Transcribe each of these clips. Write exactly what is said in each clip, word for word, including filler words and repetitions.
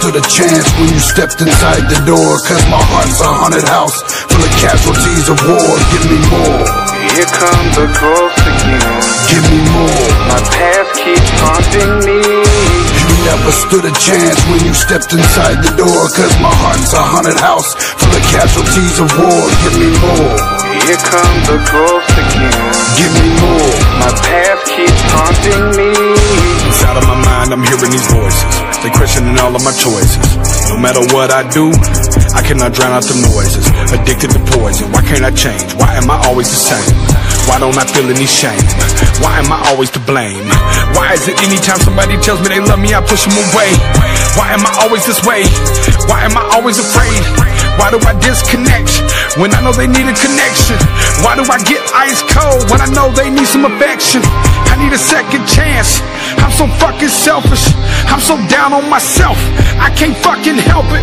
stood a chance when you stepped inside the door, cause my heart's a haunted house full of casualties of war. Give me more. Here comes the ghost again. Give me more. My past keeps haunting me. You never stood a chance when you stepped inside the door, cause my heart's a haunted house full of casualties of war. Give me more. Here comes the ghost again. Give me more. My past keeps haunting me. Inside of my mind I'm hearing these voices, they questioning all of my choices. No matter what I do, I cannot drown out the noises. Addicted to poison, why can't I change? Why am I always the same? Why don't I feel any shame? Why am I always to blame? Why is it anytime somebody tells me they love me, I push them away? Why am I always this way? Why am I always afraid? Why do I disconnect when I know they need a connection? Why do I get ice cold when I know they need some affection? I need a second chance. I'm so fucking selfish. I'm so down on myself, I can't fucking help it.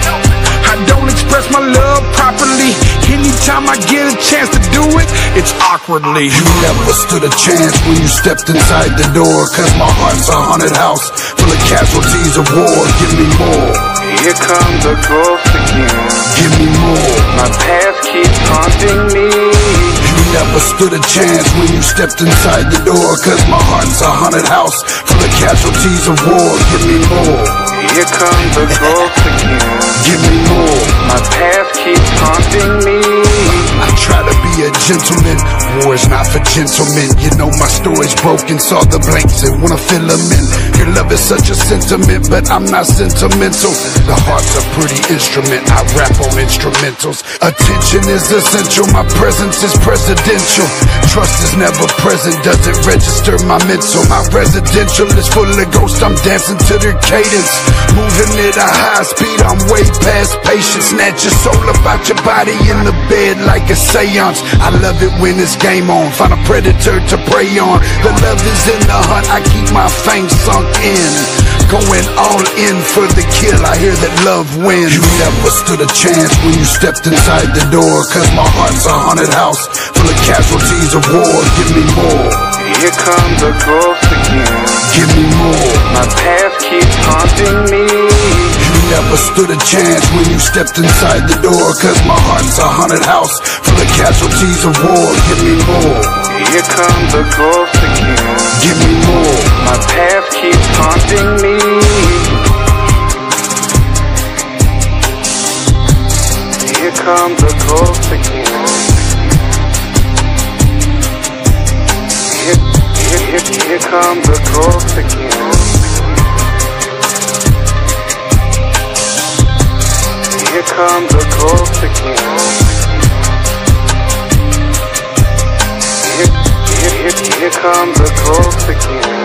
I don't express my love properly. Anytime I get a chance to do it, it's awkwardly. You never stood a chance when you stepped inside the door, cause my heart's a haunted house full of casualties of war. Give me more. Here comes the ghost again. Give me more. My past keeps haunting me. You never stood a chance when you stepped inside the door, cause my heart's a haunted house full of casualties of war. Give me more. Here comes the ghost again. Give me more. My past keeps haunting me. I try to be a gentleman, war is not for gentlemen. You know my story's broken, saw the blanks and wanna fill them in. Your love is such a sentiment, but I'm not sentimental. The heart's a pretty instrument, I rap on instrumentals. Attention is essential, my presence is presidential. Trust is never present, doesn't register my mental. My residential is full of ghosts, I'm dancing to their cadence. Moving at a high speed, I'm way past patience. Snatch your soul up out your body in the bed like a seance. I love it when it's game on, find a predator to prey on. The love is in the hunt, I keep my fangs sunk in. Going all in for the kill, I hear that love wins. You never stood a chance when you stepped inside the door, cause my heart's a haunted house full of casualties of war. Give me more. Here comes the ghost again. Give me more. My past keeps haunting me. You never stood a chance when you stepped inside the door, cause my heart's a haunted house full of casualties of war. Give me more. Here comes the ghost again. Give me more. My past keeps haunting me. Here comes the ghost again. Here, here, here, here comes the ghost again. Here comes the ghost again. Here, here, here, here comes the ghost again.